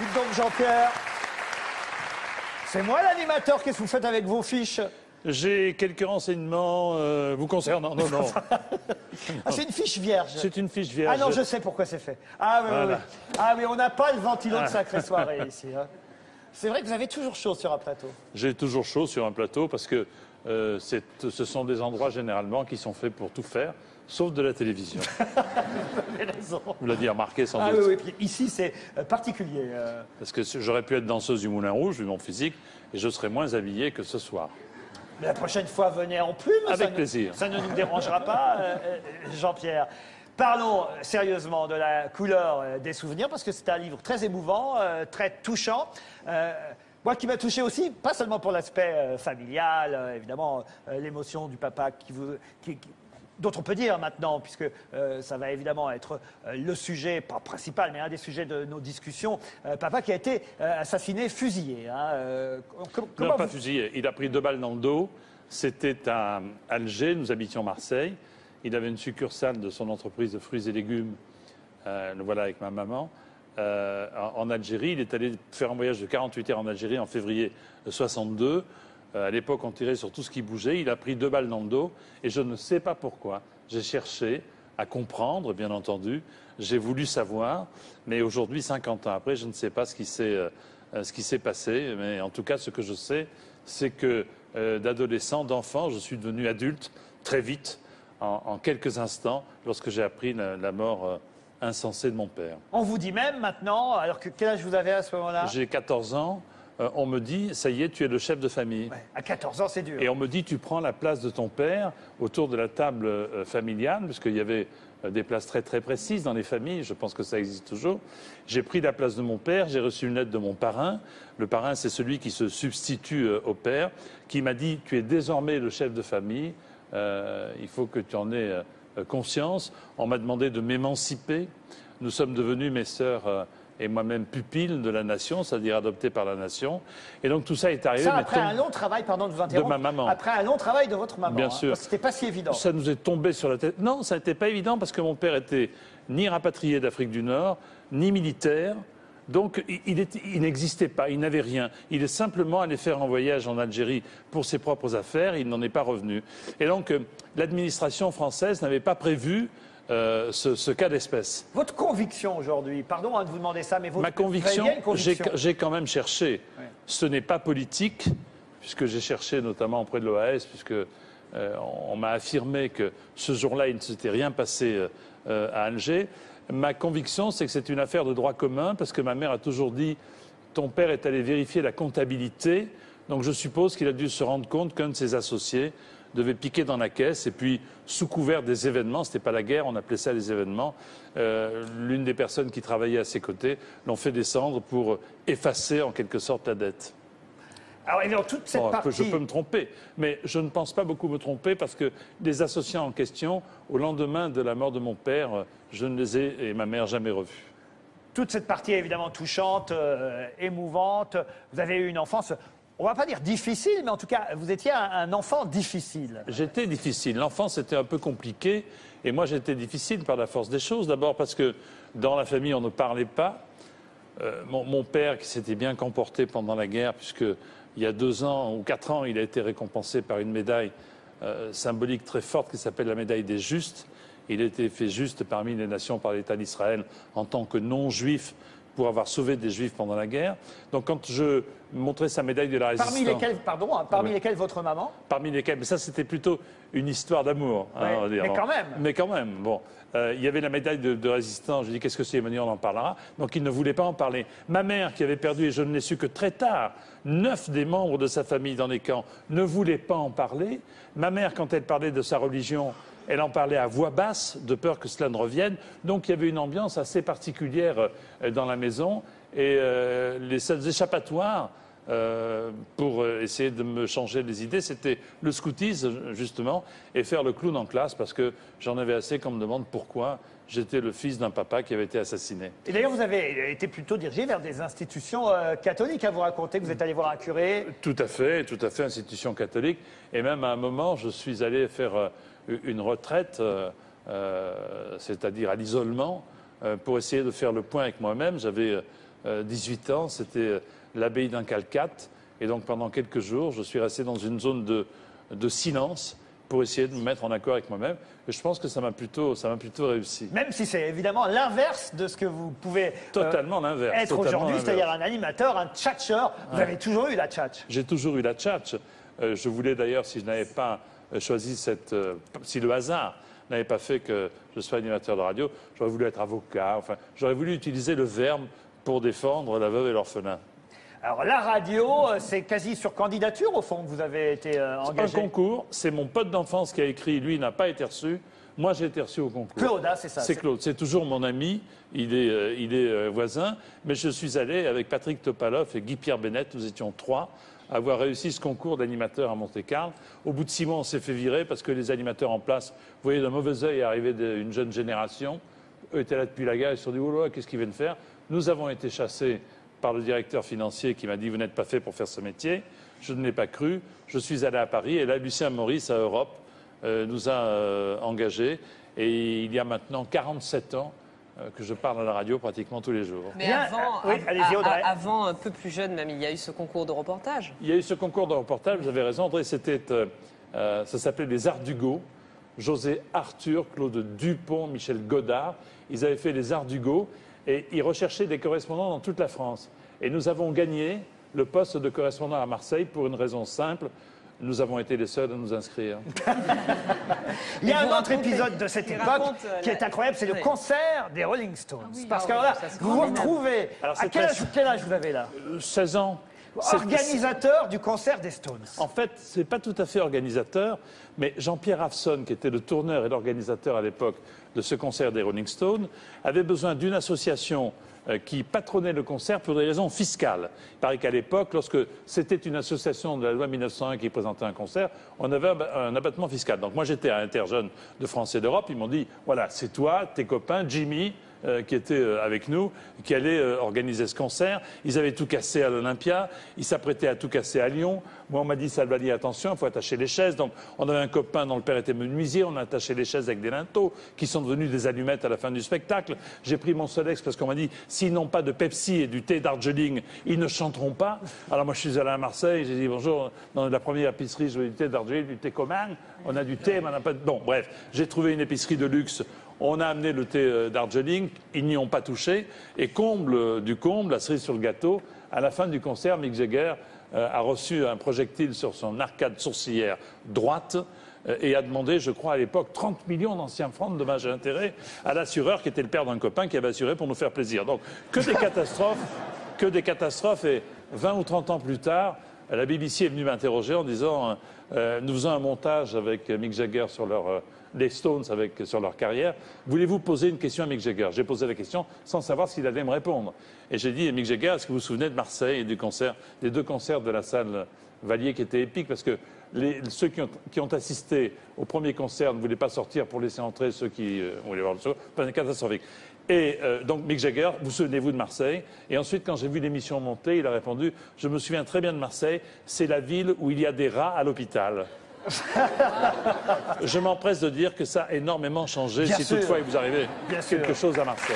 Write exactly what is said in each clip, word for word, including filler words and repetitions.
Dites donc, Jean-Pierre, c'est moi l'animateur. Qu'est-ce que vous faites avec vos fiches? J'ai quelques renseignements euh, vous concernant. Non, non. Ah, c'est une fiche vierge. C'est une fiche vierge. Ah non, je sais pourquoi c'est fait. Ah oui, Voilà. oui, oui. Ah oui, on n'a pas le ventilo de Sacrée Soirée ici. Hein. C'est vrai que vous avez toujours chaud sur un plateau. J'ai toujours chaud sur un plateau parce que euh, ce sont des endroits généralement qui sont faits pour tout faire, sauf de la télévision. Vous avez raison. Vous l'avez remarqué sans Ah doute. oui, oui. Puis ici, c'est euh, particulier. Euh... Parce que j'aurais pu être danseuse du Moulin Rouge, vu mon physique, et je serais moins habillé que ce soir. Mais la prochaine fois, venez en plume. Avec ça plaisir. Ne, ça ne nous dérangera pas, euh, euh, Jean-Pierre. Parlons sérieusement de la couleur euh, des souvenirs, parce que c'est un livre très émouvant, euh, très touchant. Euh, moi qui m'a touché aussi, pas seulement pour l'aspect euh, familial, euh, évidemment, euh, l'émotion du papa qui vous... Qui, qui, dont on peut dire maintenant, puisque euh, ça va évidemment être euh, le sujet, pas principal, mais un des sujets de nos discussions. Euh, papa qui a été euh, assassiné, fusillé. Hein, euh, com non, pas vous... fusillé. Il a pris deux balles dans le dos. C'était à Alger, nous habitions Marseille. Il avait une succursale de son entreprise de fruits et légumes, euh, le voilà avec ma maman, euh, en, en Algérie. Il est allé faire un voyage de quarante-huit heures en Algérie en février soixante-deux. Euh, à l'époque, on tirait sur tout ce qui bougeait. Il a pris deux balles dans le dos et je ne sais pas pourquoi. J'ai cherché à comprendre, bien entendu. J'ai voulu savoir, mais aujourd'hui, cinquante ans après, je ne sais pas ce qui s'est euh, ce qui s'est passé. Mais en tout cas, ce que je sais, c'est que euh, d'adolescent, d'enfant, je suis devenu adulte très vite, en, en quelques instants, lorsque j'ai appris la, la mort euh, insensée de mon père. On vous dit même maintenant, alors que quel âge vous avez à ce moment-là? J'ai quatorze ans. Euh, on me dit, ça y est, tu es le chef de famille. Ouais, à quatorze ans, c'est dur. Et on me dit, tu prends la place de ton père autour de la table euh, familiale, puisqu'il y avait euh, des places très très précises dans les familles, je pense que ça existe toujours. J'ai pris la place de mon père, j'ai reçu une lettre de mon parrain. Le parrain, c'est celui qui se substitue euh, au père, qui m'a dit, tu es désormais le chef de famille, euh, il faut que tu en aies euh, conscience. On m'a demandé de m'émanciper. Nous sommes devenus, mes sœurs... Euh, et moi-même pupille de la nation, c'est-à-dire adopté par la nation. Et donc tout ça est arrivé... Ça, après mettons, un long travail, pardon de vous interrompre, de ma maman. Après un long travail de votre maman. Bien hein, sûr. Parce que c'était pas si évident. Ça nous est tombé sur la tête. Non, ça n'était pas évident parce que mon père était ni rapatrié d'Afrique du Nord, ni militaire. Donc il, était, il n'existait pas, il n'avait rien. Il est simplement allé faire un voyage en Algérie pour ses propres affaires, il n'en est pas revenu. Et donc euh, l'administration française n'avait pas prévu Euh, ce, ce cas d'espèce. Votre conviction aujourd'hui, pardon hein, de vous demander ça, mais votre Ma conviction, conviction. j'ai quand même cherché. Ouais. Ce n'est pas politique, puisque j'ai cherché notamment auprès de l'O A S, puisque euh, on, on m'a affirmé que ce jour-là, il ne s'était rien passé euh, à Alger. Ma conviction, c'est que c'est une affaire de droit commun, parce que ma mère a toujours dit « ton père est allé vérifier la comptabilité », donc je suppose qu'il a dû se rendre compte qu'un de ses associés devait piquer dans la caisse et puis, sous couvert des événements, ce n'était pas la guerre, on appelait ça les événements, euh, l'une des personnes qui travaillait à ses côtés l'ont fait descendre pour effacer en quelque sorte la dette. Alors évidemment, toute cette Bon, partie... je peux me tromper, mais je ne pense pas beaucoup me tromper parce que les associés en question, au lendemain de la mort de mon père, je ne les ai, et ma mère, jamais revus. Toute cette partie est évidemment touchante, euh, émouvante. Vous avez eu une enfance... On ne va pas dire difficile, mais en tout cas, vous étiez un, un enfant difficile. J'étais difficile. L'enfance était un peu compliquée. Et moi, j'étais difficile par la force des choses. D'abord parce que dans la famille, on ne parlait pas. Euh, mon, mon père, qui s'était bien comporté pendant la guerre, puisqu'il y a deux ans ou quatre ans, il a été récompensé par une médaille euh, symbolique très forte qui s'appelle la médaille des Justes. Il a été fait juste parmi les nations par l'État d'Israël en tant que non-juif, pour avoir sauvé des Juifs pendant la guerre. Donc quand je montrais sa médaille de la résistance... Parmi lesquels, pardon, hein, parmi oui. lesquels votre maman? Parmi lesquels, mais ça c'était plutôt une histoire d'amour. Ouais, hein, on va dire. mais quand même. Mais quand même, bon. Euh, il y avait la médaille de, de résistance, je lui ai dit qu'est-ce que c'est, Emmanuel, on en parlera. Donc il ne voulait pas en parler. Ma mère, qui avait perdu, et je ne l'ai su que très tard, neuf des membres de sa famille dans les camps, ne voulaient pas en parler. Ma mère, quand elle parlait de sa religion, elle en parlait à voix basse, de peur que cela ne revienne. Donc il y avait une ambiance assez particulière euh, dans la maison. Et euh, les seuls échappatoires euh, pour euh, essayer de me changer les idées, c'était le scoutisme, justement, et faire le clown en classe, parce que j'en avais assez qu'on me demande pourquoi j'étais le fils d'un papa qui avait été assassiné. Et d'ailleurs, vous avez été plutôt dirigé vers des institutions euh, catholiques, à vous raconter que vous êtes allé voir un curé. Tout à fait, tout à fait, institution catholique. Et même à un moment, je suis allé faire euh, une retraite, euh, euh, c'est-à-dire à, à l'isolement, euh, pour essayer de faire le point avec moi-même. J'avais... Euh, euh, dix-huit ans, c'était euh, l'abbaye d'Incalcate. Et donc pendant quelques jours, je suis resté dans une zone de, de silence pour essayer de me mettre en accord avec moi-même. Et je pense que ça m'a plutôt, ça m'a plutôt réussi. Même si c'est évidemment l'inverse de ce que vous pouvez totalement euh, l'inverse, être aujourd'hui, c'est-à-dire un animateur, un tchatcheur. Vous ouais. avez toujours eu la tchatch. J'ai toujours eu la tchatch. Euh, je voulais d'ailleurs, si je n'avais pas choisi cette... Euh, si le hasard n'avait pas fait que je sois animateur de radio, j'aurais voulu être avocat. Enfin, j'aurais voulu utiliser le verbe pour défendre la veuve et l'orphelin. Alors la radio, c'est quasi sur candidature au fond que vous avez été euh, engagé. Un concours, c'est mon pote d'enfance qui a écrit, lui n'a pas été reçu, moi j'ai été reçu au concours. Claude, hein, c'est ça. C'est Claude, c'est toujours mon ami, il est, euh, il est euh, voisin, mais je suis allé avec Patrick Topalov et Guy-Pierre Bennett, nous étions trois, à avoir réussi ce concours d'animateur à Monte-Carlo. Au bout de six mois, on s'est fait virer parce que les animateurs en place voyaient d'un mauvais œil arriver une jeune génération. Eux étaient là depuis la guerre, ils se sont dit, oh là, qu'est-ce qu'ils viennent faire? Nous avons été chassés par le directeur financier qui m'a dit « Vous n'êtes pas fait pour faire ce métier ». Je ne l'ai pas cru. Je suis allé à Paris et là, Lucien Maurice, à Europe, euh, nous a euh, engagés. Et il y a maintenant quarante-sept ans euh, que je parle à la radio pratiquement tous les jours. Mais Bien, avant, euh, oui, allez-y, Audrey. avant, un peu plus jeune même, il y a eu ce concours de reportage. Il y a eu ce concours de reportage, vous avez raison, André, c'était, euh, euh, ça s'appelait les Arts d'Hugo. José Arthur, Claude Dupont, Michel Godard, ils avaient fait les Arts d'Hugo. Et ils recherchaient des correspondants dans toute la France. Et nous avons gagné le poste de correspondant à Marseille pour une raison simple. Nous avons été les seuls à nous inscrire. Il y a Et un vous autre racontez- épisode de cette il époque raconte, euh, qui est la- incroyable, c'est le Oui. concert des Rolling Stones. Ah oui, Parce ah que oui, voilà, ça se vous vous formidable. retrouvez. Alors, À c'est quel âge, très- quel âge vous avez là? Euh, seize ans. C'est- Organisateur du concert des Stones. En fait, ce n'est pas tout à fait organisateur, mais Jean-Pierre Afson, qui était le tourneur et l'organisateur à l'époque de ce concert des Rolling Stones, avait besoin d'une association euh, qui patronnait le concert pour des raisons fiscales. Il paraît qu'à l'époque, lorsque c'était une association de la loi mille neuf cent un qui présentait un concert, on avait un, un abattement fiscal. Donc moi, j'étais à Interjeunes de France et d'Europe. Ils m'ont dit, voilà, c'est toi, tes copains, Jimmy, Euh, qui était euh, avec nous, qui allait euh, organiser ce concert. Ils avaient tout cassé à l'Olympia, ils s'apprêtaient à tout casser à Lyon. Moi, on m'a dit, Salvani, attention, il faut attacher les chaises. Donc, on avait un copain dont le père était menuisier, on a attaché les chaises avec des linteaux, qui sont devenus des allumettes à la fin du spectacle. J'ai pris mon Solex parce qu'on m'a dit, s'ils n'ont pas de Pepsi et du thé Darjeeling, ils ne chanteront pas. Alors, moi, je suis allé à Marseille, j'ai dit, bonjour, dans la première épicerie, je veux du thé Darjeeling, du thé commun. On a du thé, mais on n'a pas de... Bon, bref, j'ai trouvé une épicerie de luxe. On a amené le thé euh, Darjeeling, ils n'y ont pas touché. Et comble euh, du comble, la cerise sur le gâteau, à la fin du concert, Mick Jagger euh, a reçu un projectile sur son arcade sourcilière droite euh, et a demandé, je crois à l'époque, trente millions d'anciens francs de dommages et intérêts à l'assureur qui était le père d'un copain qui avait assuré pour nous faire plaisir. Donc que des catastrophes, que des catastrophes. Et vingt ou trente ans plus tard, la B B C est venue m'interroger en disant euh, nous faisons un montage avec Mick Jagger sur leur... Euh, les Stones avec, sur leur carrière. Voulez-vous poser une question à Mick Jagger? J'ai posé la question sans savoir s'il allait me répondre. Et j'ai dit, Mick Jagger, est-ce que vous vous souvenez de Marseille et du concert, des deux concerts de la salle Valier qui étaient épiques? Parce que les, ceux qui ont, qui ont assisté au premier concert ne voulaient pas sortir pour laisser entrer ceux qui euh, voulaient voir le show. Enfin, catastrophique. Et euh, donc, Mick Jagger, vous souvenez-vous de Marseille? Et ensuite, quand j'ai vu l'émission monter, il a répondu, je me souviens très bien de Marseille, c'est la ville où il y a des rats à l'hôpital. Je m'empresse de dire que ça a énormément changé, Bien si sûr. toutefois il vous arrivait Bien quelque sûr. chose à Marseille.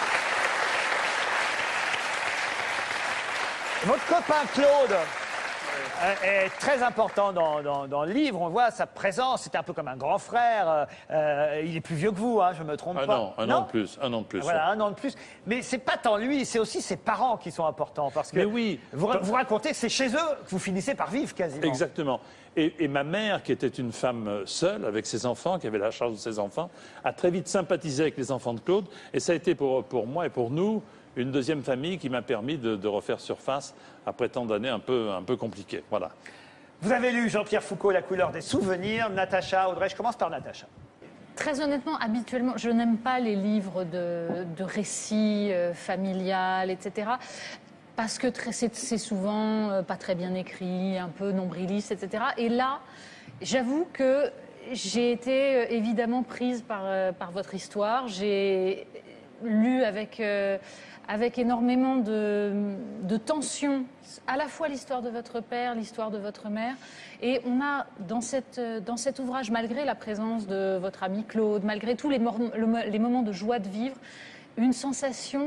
Votre copain Claude euh, est très important dans, dans- dans le livre. On voit sa présence. C'est un peu comme un grand frère. Euh, euh, il est plus vieux que vous, hein, je me trompe Un pas. an, un an de plus, un an de plus. Voilà, un an de plus. Mais c'est pas tant lui, c'est aussi ses parents qui sont importants. Parce que Mais oui. vous, ra- vous racontez que c'est chez eux que vous finissez par vivre quasiment. Exactement. Et, et ma mère, qui était une femme seule, avec ses enfants, qui avait la charge de ses enfants, a très vite sympathisé avec les enfants de Claude. Et ça a été pour, pour moi et pour nous une deuxième famille qui m'a permis de, de refaire surface après tant d'années un peu, un peu compliquées. Voilà. Vous avez lu Jean-Pierre Foucault, La couleur des souvenirs. Natacha, Audrey, je commence par Natacha. Très honnêtement, habituellement, je n'aime pas les livres de, de récits euh, familial, et cetera. Parce que très- c'est c'est souvent euh, pas très bien écrit, un peu nombriliste, et cetera. Et là, j'avoue que j'ai été euh, évidemment prise par, euh, par votre histoire. J'ai lu avec, euh, avec énormément de, de tension, à la fois l'histoire de votre père, l'histoire de votre mère. Et on a dans, cette, dans cet ouvrage, malgré la présence de votre ami Claude, malgré tous les, mor- le mo- les moments de joie de vivre, une sensation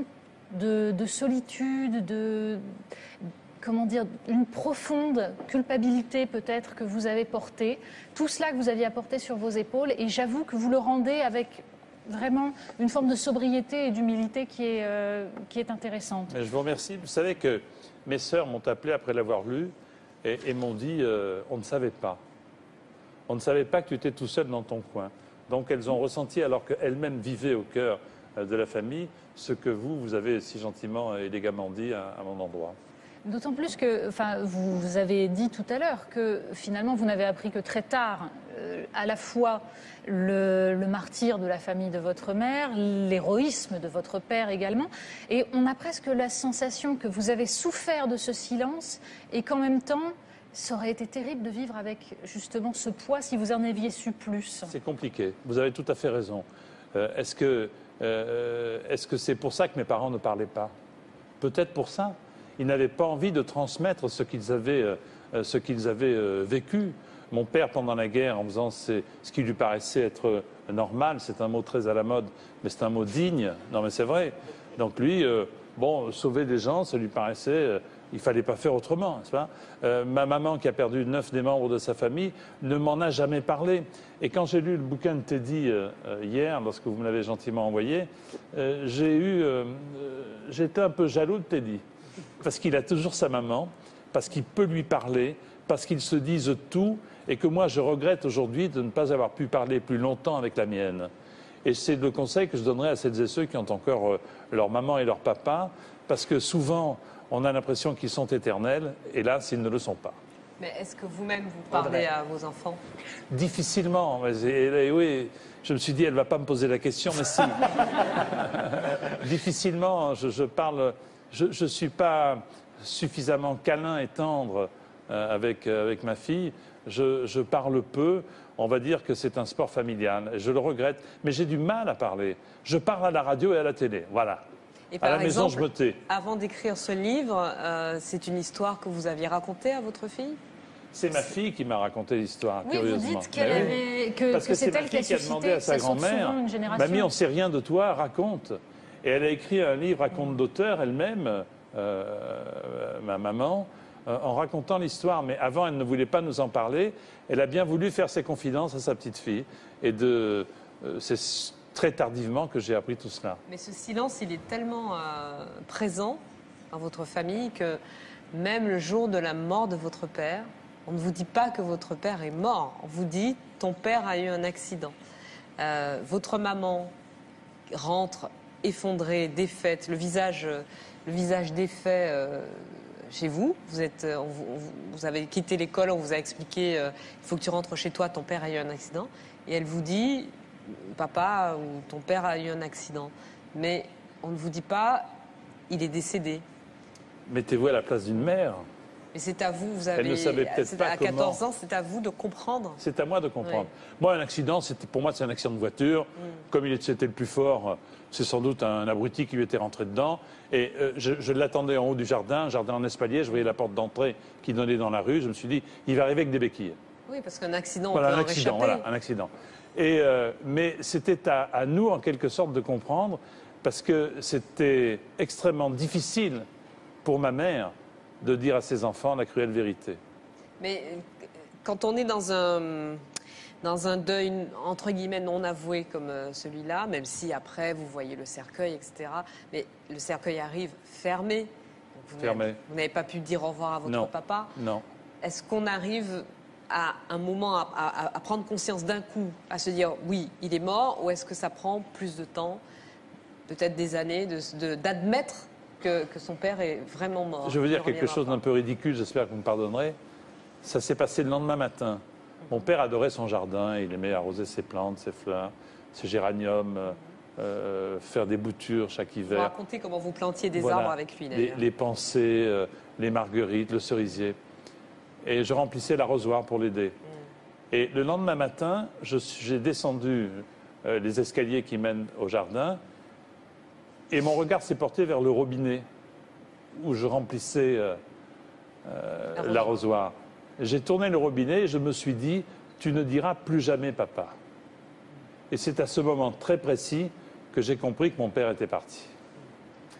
de, de solitude, de, comment dire, une profonde culpabilité peut-être que vous avez portée, tout cela que vous aviez apporté sur vos épaules, et j'avoue que vous le rendez avec vraiment une forme de sobriété et d'humilité qui est, euh, qui est intéressante. Mais je vous remercie. Vous savez que mes sœurs m'ont appelé après l'avoir lu et, et m'ont dit euh, on ne savait pas. On ne savait pas que tu étais tout seul dans ton coin. Donc elles ont ressenti, alors qu'elles-mêmes vivaient au cœur de la famille, ce que vous, vous avez si gentiment et élégamment dit à, à mon endroit. D'autant plus que, enfin, vous, vous avez dit tout à l'heure que finalement vous n'avez appris que très tard, euh, à la fois le, le martyre de la famille de votre mère, l'héroïsme de votre père également, et on a presque la sensation que vous avez souffert de ce silence et qu'en même temps, ça aurait été terrible de vivre avec justement ce poids si vous en aviez su plus. C'est compliqué, vous avez tout à fait raison. Euh, est-ce que, euh, est-ce que c'est pour ça que mes parents ne parlaient pas? Peut-être pour ça. Ils n'avaient pas envie de transmettre ce qu'ils avaient, euh, ce qu'ils avaient euh, vécu. Mon père, pendant la guerre, en faisant ce qui lui paraissait être normal, c'est un mot très à la mode, mais c'est un mot digne. Non, mais c'est vrai. Donc lui, euh, bon, sauver des gens, ça lui paraissait... Euh, il ne fallait pas faire autrement, n'est-ce pas? euh, Ma maman, qui a perdu neuf des membres de sa famille, ne m'en a jamais parlé. Et quand j'ai lu le bouquin de Teddy euh, hier, lorsque vous me l'avez gentiment envoyé, euh, j'ai eu, euh, euh, j'étais un peu jaloux de Teddy. Parce qu'il a toujours sa maman, parce qu'il peut lui parler, parce qu'ils se disent tout, et que moi je regrette aujourd'hui de ne pas avoir pu parler plus longtemps avec la mienne. Et c'est le conseil que je donnerais à celles et ceux qui ont encore euh, leur maman et leur papa, parce que souvent on a l'impression qu'ils sont éternels, et là, s'ils ne le sont pas. Mais est-ce que vous-même vous parlez à vos enfants? Difficilement. Mais et, et, oui, je me suis dit, elle ne va pas me poser la question, mais si. Difficilement, je, je parle... Je ne suis pas suffisamment câlin et tendre euh, avec, euh, avec ma fille. Je, je parle peu. On va dire que c'est un sport familial. Je le regrette. Mais j'ai du mal à parler. Je parle à la radio et à la télé. Voilà. Et par à la exemple, maison, je me tais. Avant d'écrire ce livre, euh, c'est une histoire que vous aviez racontée à votre fille? C'est ma fille qui m'a raconté l'histoire, oui, curieusement. Vous dites qu'elle oui. avait, que, Parce que, que c'est c'est ma elle qui a fille qui a demandé à sa grand-mère, mamie, on ne sait rien de toi, raconte. Et elle a écrit un livre à compte d'auteur elle-même, euh, ma maman, euh, en racontant l'histoire. Mais avant, elle ne voulait pas nous en parler. Elle a bien voulu faire ses confidences à sa petite fille. Et de, euh, c'est très tardivement que j'ai appris tout cela. Mais ce silence, il est tellement euh, présent dans votre famille que même le jour de la mort de votre père, on ne vous dit pas que votre père est mort. On vous dit ton père a eu un accident. Euh, votre maman rentre effondrée, défaite, le visage, le visage défait euh, chez vous. Vous, êtes, on vous, vous avez quitté l'école, on vous a expliqué il euh, faut que tu rentres chez toi, ton père a eu un accident. Et elle vous dit papa ou ton père a eu un accident. Mais on ne vous dit pas il est décédé. Mettez-vous à la place d'une mère. Mais c'est à vous, vous avez... Elle ne savait peut-être pas à quatorze comment. ans, c'est à vous de comprendre. C'est à moi de comprendre. Oui. Moi, un accident, pour moi, c'est un accident de voiture. Mm. Comme il était le plus fort, c'est sans doute un abruti qui lui était rentré dedans. Et euh, je, je l'attendais en haut du jardin, jardin en espalier. Je voyais la porte d'entrée qui donnait dans la rue. Je me suis dit, il va arriver avec des béquilles. Oui, parce qu'un accident, voilà, on peut un en accident, réchapper. Voilà, un accident. Et, euh, mais c'était à, à nous, en quelque sorte, de comprendre, parce que c'était extrêmement difficile pour ma mère de dire à ses enfants la cruelle vérité. Mais quand on est dans un, dans un deuil, entre guillemets, non avoué comme celui-là, même si après vous voyez le cercueil, et cetera, mais le cercueil arrive fermé. Donc vous fermé. Vous n'avez pas pu dire au revoir à votre non. papa. Non. Est-ce qu'on arrive à un moment à, à, à prendre conscience d'un coup, à se dire oui, il est mort, ou est-ce que ça prend plus de temps, peut-être des années, de, de, d'admettre Que, que son père est vraiment mort? Je veux dire quelque chose d'un peu ridicule, j'espère que vous me pardonnerez. Ça s'est passé le lendemain matin. Mon père adorait son jardin, il aimait arroser ses plantes, ses fleurs, ses géraniums, euh, faire des boutures chaque hiver. Vous racontez comment vous plantiez des voilà, arbres avec lui, les, les pensées, euh, les marguerites, le cerisier. Et je remplissais l'arrosoir pour l'aider. Mm. Et le lendemain matin, j'ai descendu euh, les escaliers qui mènent au jardin. Et mon regard s'est porté vers le robinet où je remplissais euh, euh, l'arrosoir. J'ai tourné le robinet et je me suis dit, tu ne diras plus jamais papa. Et c'est à ce moment très précis que j'ai compris que mon père était parti.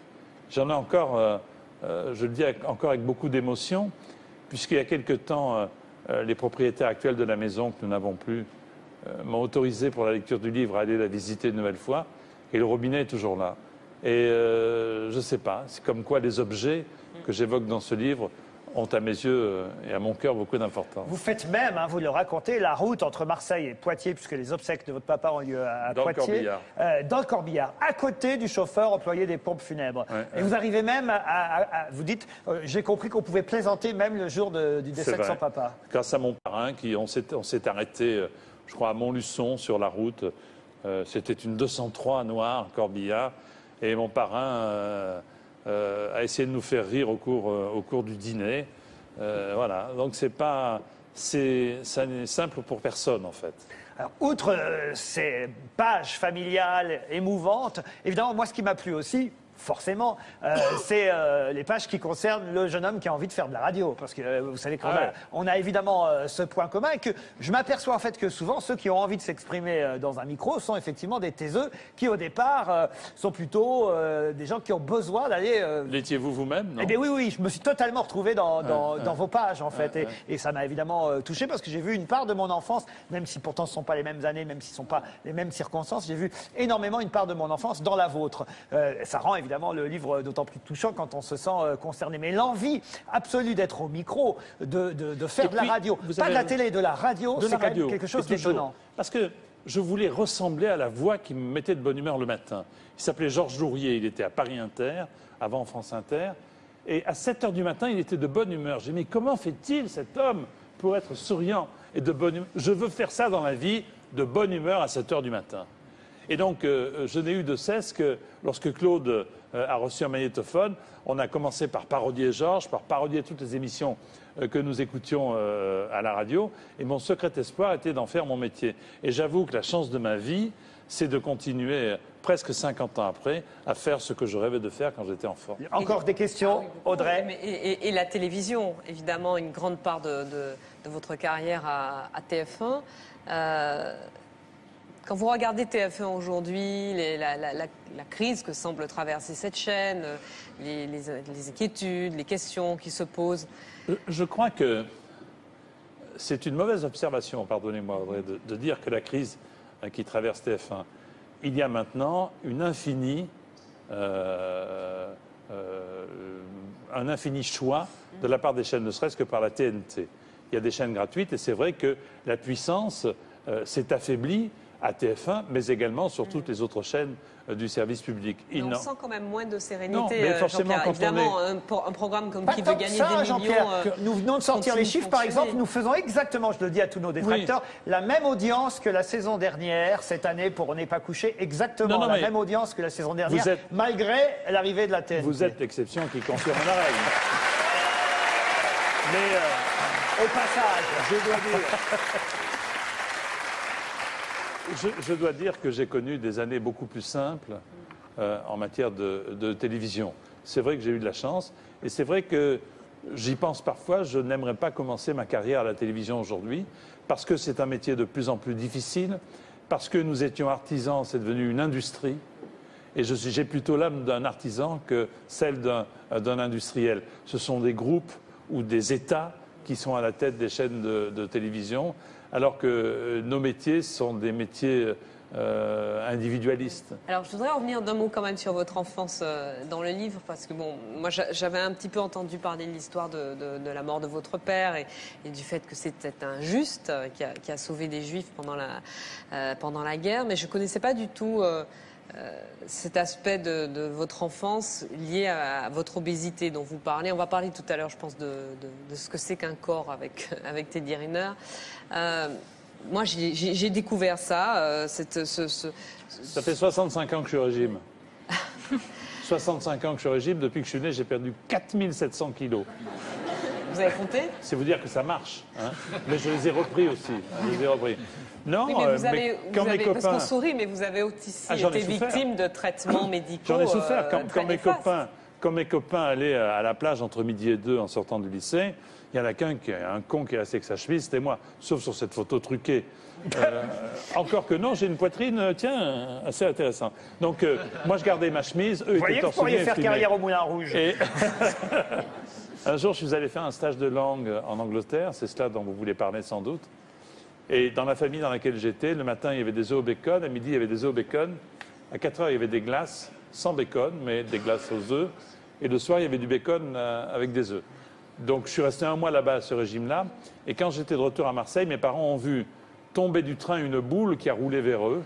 J'en ai encore, euh, euh, je le dis avec, encore avec beaucoup d'émotion, puisqu'il y a quelque temps, euh, euh, les propriétaires actuels de la maison que nous n'avons plus euh, m'ont autorisé pour la lecture du livre à aller la visiter une nouvelle fois, et le robinet est toujours là. Et euh, je ne sais pas, c'est comme quoi les objets que j'évoque dans ce livre ont à mes yeux euh, et à mon cœur beaucoup d'importance. Vous faites même, hein, vous le racontez, la route entre Marseille et Poitiers, puisque les obsèques de votre papa ont lieu à, à Dans le Poitiers, Corbillard. euh, dans le Corbillard, à côté du chauffeur employé des pompes funèbres. Ouais, et ouais. vous arrivez même à, à- à- vous dites, euh, j'ai compris qu'on pouvait plaisanter même le jour de- du décès C'est de son vrai. papa. Grâce à mon parrain, qui, on s'est on s'est arrêté, euh, je crois, à Montluçon, sur la route. Euh, C'était une deux cent trois noire, Corbillard. Et mon parrain euh, euh, a essayé de nous faire rire au cours, euh, au cours du dîner. Euh, voilà. Donc, c'est pas. C'est ça n'est simple pour personne, en fait. Alors, outre euh, ces pages familiales émouvantes, évidemment, moi, ce qui m'a plu aussi, forcément, euh, c'est euh, les pages qui concernent le jeune homme qui a envie de faire de la radio. Parce que euh, vous savez qu'on Ah a, ouais. on a évidemment euh, ce point commun et que je m'aperçois en fait que souvent ceux qui ont envie de s'exprimer euh, dans un micro sont effectivement des taiseux qui au départ euh, sont plutôt euh, des gens qui ont besoin d'aller... euh, L'étiez-vous vous-même, non? eh bien oui, oui, je me suis totalement retrouvé dans, dans, Ouais, dans ouais. vos pages, en fait. Ouais, et, ouais. et ça m'a évidemment euh, touché parce que j'ai vu une part de mon enfance, même si pourtant ce ne sont pas les mêmes années, même si ce ne sont pas les mêmes circonstances, j'ai vu énormément une part de mon enfance dans la vôtre. Euh, ça rend évidemment le livre d'autant plus touchant quand on se sent euh, concerné. Mais l'envie absolue d'être au micro, de, de, de faire Et de la puis, radio, vous pas avez- de la télé, de la radio, De c'est la quand même radio. quelque chose Et toujours. d'étonnant. Parce que je voulais ressembler à la voix qui me mettait de bonne humeur le matin. Il s'appelait Georges Lourier, il était à Paris Inter, avant France Inter. Et à sept heures du matin, il était de bonne humeur. J'ai dit, mais comment fait-il cet homme pour être souriant et de bonne humeur? Je veux faire ça dans la vie, de bonne humeur à sept heures du matin. Et donc, euh, je n'ai eu de cesse que lorsque Claude euh, a reçu un magnétophone, on a commencé par parodier Georges, par parodier toutes les émissions euh, que nous écoutions euh, à la radio. Et mon secret espoir était d'en faire mon métier. Et j'avoue que la chance de ma vie, c'est de continuer, euh, presque cinquante ans après, à faire ce que je rêvais de faire quand j'étais enfant. Encore des questions, Audrey? Mais- Et, et- et la télévision, évidemment, une grande part de, de- de votre carrière à, à T F un. Euh, quand vous regardez T F un aujourd'hui, les- la, la- la- la crise que semble traverser cette chaîne, euh, les, les- les inquiétudes, les questions qui se posent, Je- Je crois que c'est une mauvaise observation, pardonnez-moi, Audrey, de, de dire que la crise euh, qui traverse T F un, il y a maintenant une infinie, euh, euh, un infini choix de la part des chaînes, ne serait-ce que par la T N T. Il y a des chaînes gratuites et c'est vrai que la puissance euh, s'est affaiblie à T F un, mais également sur toutes les autres chaînes euh, du service public. mais Il on n'en- sent quand même moins de sérénité. Non, mais euh, forcément, Jean-Pierre. quand on Évidemment, un, pour- un programme comme Pas Qui tant veut que gagner ça, des millions. Jean-Pierre. euh, que Nous venons de sortir les continue de chiffres, par fonctionner. exemple, nous faisons exactement, je le dis à tous nos détracteurs, la même audience que la saison dernière, cette année pour On n'est pas couché, exactement Non, non, la mais même audience que la saison dernière, vous êtes- malgré l'arrivée de la T N T. Vous êtes l'exception qui confirme la règle. Mais euh, Au passage. je dois dire... Je, je dois dire que j'ai connu des années beaucoup plus simples euh, en matière de, de télévision. C'est vrai que j'ai eu de la chance et c'est vrai que j'y pense parfois, je n'aimerais pas commencer ma carrière à la télévision aujourd'hui parce que c'est un métier de plus en plus difficile, parce que nous étions artisans, c'est devenu une industrie et je suis- j'ai plutôt l'âme d'un artisan que celle d'un d'un industriel. Ce sont des groupes ou des États qui sont à la tête des chaînes de, de télévision, alors que euh, nos métiers sont des métiers euh, individualistes. Alors, je voudrais revenir d'un mot quand même sur votre enfance euh, dans le livre, parce que bon, moi j'a- j'avais un petit peu entendu parler de l'histoire de, de- de la mort de votre père et, et du fait que c'était injuste, euh, qui a, qui a sauvé des Juifs pendant la, euh, pendant la guerre, mais je ne connaissais pas du tout euh, euh, cet aspect de, de votre enfance lié à, à votre obésité dont vous parlez. On va parler tout à l'heure, je pense, de, de- de ce que c'est qu'un corps avec, avec Teddy Riner. Euh, moi, j'ai j'ai- j'ai découvert ça, euh, cette, ce, ce- Ça fait soixante-cinq ans que je suis au régime. soixante-cinq ans que je suis au régime. Depuis que je suis né, j'ai perdu quatre mille sept cents kilos. Vous avez compté? C'est vous dire que ça marche. Hein. Mais je les ai repris aussi. hein, je les ai repris. Non, Oui, mais euh, vous avez, quand vous mes avez parce copains... qu'on sourit, mais vous avez aussi Ah, j'en ai été souffert. victime de traitements médicaux. J'en ai souffert. euh, Quand, très quand mes néfastes. copains, quand mes copains allaient à la plage entre midi et deux en sortant du lycée, il y en a qu'un qui a un con qui est resté avec sa chemise, c'était moi, sauf sur cette photo truquée. Euh, encore que non, j'ai une poitrine, tiens, assez intéressante. Donc, euh, moi, je gardais ma chemise, eux Vous voyez étaient que vous torse nu pourriez et faire frimaient. carrière au Moulin Rouge. Et un jour, je suis allé faire un stage de langue en Angleterre, c'est cela dont vous voulez parler sans doute. Et dans la famille dans laquelle j'étais, le matin, il y avait des œufs au bacon, à midi, il y avait des œufs au bacon, à quatre heures, il y avait des glaces sans bacon, mais des glaces aux œufs, et le soir, il y avait du bacon euh, avec des œufs. Donc, je suis resté un mois là-bas à ce régime-là, et quand j'étais de retour à Marseille, mes parents ont vu tomber du train une boule qui a roulé vers eux,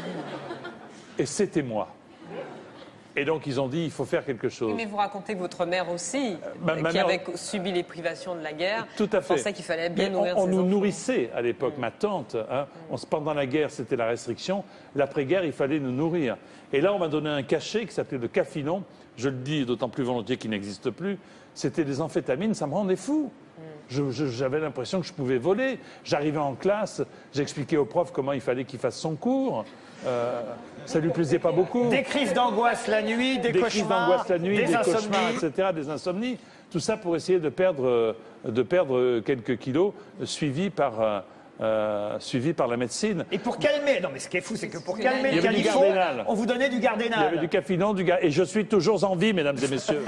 et c'était moi. Et donc, ils ont dit, il faut faire quelque chose. Mais vous racontez que votre mère aussi, ma- euh, ma qui mère- avait subi les privations de la guerre, Tout à fait. pensait qu'il fallait bien Mais nourrir on, on ses nous enfants. nourrissait à l'époque, ma tante. Hein, on, pendant la guerre, c'était la restriction. L'après-guerre, il fallait nous nourrir. Et là, on m'a donné un cachet qui s'appelait le Cafinon. Je le dis d'autant plus volontiers qu'il n'existe plus. C'était des amphétamines, ça me rendait fou. Je- je- J'avais l'impression que je pouvais voler. J'arrivais en classe, j'expliquais au prof comment il fallait qu'il fasse son cours. Euh, ça lui plaisait pas beaucoup. Des crises d'angoisse la nuit, des, Des crises cauchemars, d'angoisse la nuit, des, des, insomnies. cauchemars, et cetera, des insomnies. Tout ça pour essayer de perdre, euh, de perdre quelques kilos, euh, suivis par, euh, euh, suivis par la médecine. Et pour calmer, non mais ce qui est fou, c'est que pour Il y calmer avait le du caliphon, Gardénal. on vous donnait du Il y Gardénal. avait du Cafinon, du gars, et je suis toujours en vie, mesdames et messieurs.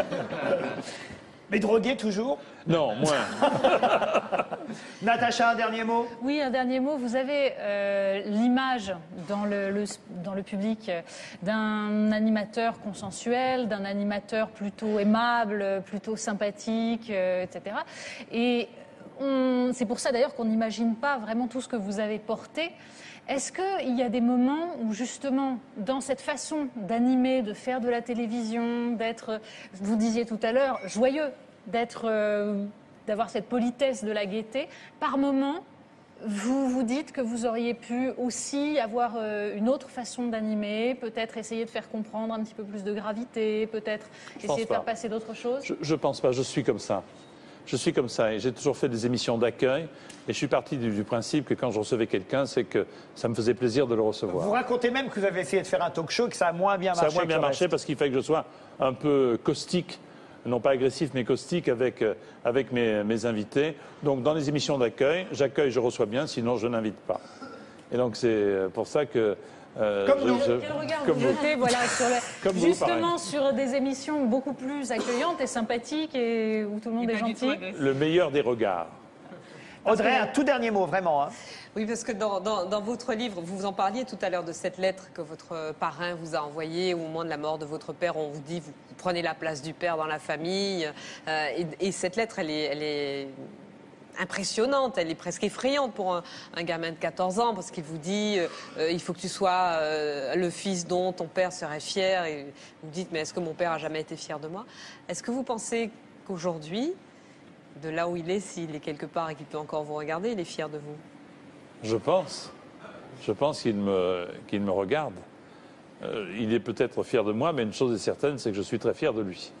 Mais drogué toujours. Non, moins. Natacha, un dernier mot. Oui, un dernier mot. Vous avez euh, l'image dans le, le- dans le public euh, d'un animateur consensuel, d'un animateur plutôt aimable, plutôt sympathique, euh, et cetera. Et on- c'est pour ça d'ailleurs qu'on n'imagine pas vraiment tout ce que vous avez porté. Est-ce qu'il y a des moments où justement, dans cette façon d'animer, de faire de la télévision, d'être, vous disiez tout à l'heure, joyeux, d'être, euh, d'avoir cette politesse de la gaieté, par moment, vous vous dites que vous auriez pu aussi avoir euh, une autre façon d'animer, peut-être essayer de faire comprendre un petit peu plus de gravité, peut-être Je pense essayer de faire pas. passer d'autres choses? Je ne pense pas, je suis comme ça. Je suis comme ça et j'ai toujours fait des émissions d'accueil et je suis parti du, du principe que quand je recevais quelqu'un, c'est que ça me faisait plaisir de le recevoir. Vous racontez même que vous avez essayé de faire un talk show, que ça a moins bien Ça marché. a moins bien que le marché reste. parce qu'il fallait que je sois un peu caustique, non pas agressif, mais caustique avec, euh, avec mes, mes invités. Donc dans les émissions d'accueil, j'accueille, je reçois bien, sinon je n'invite pas. Et donc c'est pour ça que... euh, Comme je- nous. je- Quel regard comme vous vous. jetez, voilà, sur le- Comme vous, justement pareil. sur des émissions beaucoup plus accueillantes et sympathiques et où tout le monde est gentil? Le meilleur des regards. Audrey, un tout dernier mot, vraiment. hein. Oui, parce que dans, dans- dans votre livre, vous en parliez tout à l'heure de cette lettre que votre parrain vous a envoyée au moment de la mort de votre père. On vous dit, vous, vous prenez la place du père dans la famille. Euh, et, et cette lettre, elle est, elle est impressionnante, elle est presque effrayante pour un, un gamin de quatorze ans, parce qu'il vous dit, euh, euh, il faut que tu sois euh, le fils dont ton père serait fier. Et vous dites, mais est-ce que mon père a jamais été fier de moi? Est-ce que vous pensez qu'aujourd'hui, de là où il est, s'il est quelque part et qu'il peut encore vous regarder, il est fier de vous? Je pense. Je pense qu'il me, qu'il me regarde. Euh, il est peut-être fier de moi, mais une chose est certaine, c'est que je suis très fier de lui.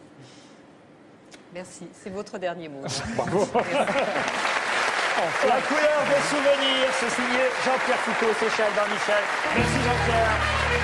Merci. C'est votre dernier mot. La couleur des souvenirs, c'est signé Jean-Pierre Foucault, Seychelles dans Michel. Merci Jean-Pierre.